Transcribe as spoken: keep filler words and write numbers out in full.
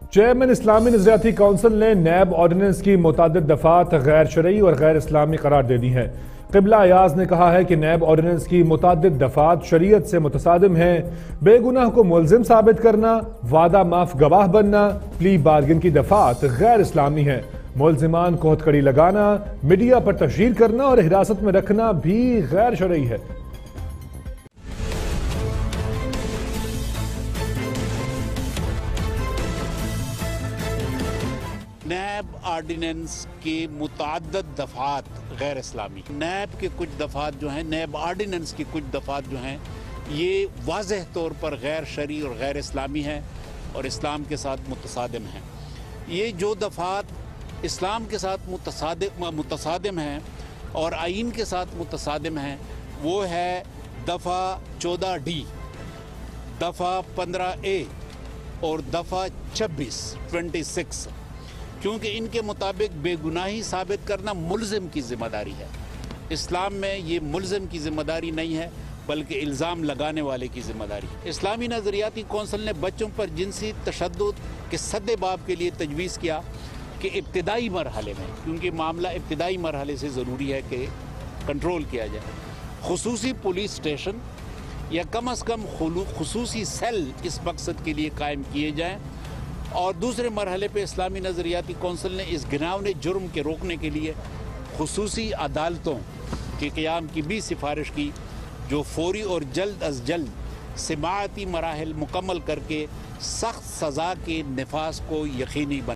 Chairman اسلامی نظریاتی council نے نیب آرڈیننس کی متعدد دفعات غیر شرعی اور غیر اسلامی قرار دے دی ہیں۔ قبلہ ایاز نے کہا ہے کہ نیب آرڈیننس کی متعدد دفعات شریعت سے متصادم ہیں۔ بے گناہ کو ملزم ثابت کرنا، وعدہ معاف گواہ بننا، پلی بارگن کی دفعات غیر اسلامی ہیں۔ ملزمان کو ہتھکڑی لگانا، میڈیا پر تشہیر کرنا اور حراست میں رکھنا بھی غیر شرعی ہے۔ نیب آرڈیننس کی متعدد دفعات غیر اسلامی، نیب کے کچھ دفعات جو ہیں، نیب آرڈیننس کی کچھ دفعات جو ہیں، یہ واضح طور پر غیر شرعی اور غیر اسلامی ہیں اور اسلام کے ساتھ متصادم ہیں۔ یہ جو دفعات اسلام کے ساتھ متصادم متصادم ہیں اور آئین کے ساتھ متصادم ہیں، وہ ہے دفعہ چودہ ڈی، دفعہ پندرہ اے اور دفعہ چھبیس ٹوینٹی سکس، کیونکہ ان کے مطابق بے گناہی ثابت کرنا ملزم کی ذمہ داری ہے۔ اسلام میں یہ ملزم کی ذمہ داری نہیں ہے بلکہ الزام لگانے والے کی ذمہ داری ہے۔ اسلامی نظریاتی کونسل نے بچوں پر جنسی تشدد کے سد باب کے لیے تجویز کیا کہ ابتدائی مرحلے میں، کیونکہ معاملہ ابتدائی مرحلے سے ضروری ہے کہ کنٹرول کیا جائے، خصوصی پولیس اسٹیشن یا کم از کم خصوصی سیل اس مقصد کے لیے قائم کیے جائیں، اور دوسرے مرحلے پہ اسلامی نظریاتی کونسل نے اس گھناؤنے جرم کے روکنے کے لیے خصوصی عدالتوں کے قیام کی بھی سفارش کی، جو فوری اور جلد از جلد سماعتی مراحل مکمل کر کے سخت سزا کے نفاذ کو یقینی بنائیں۔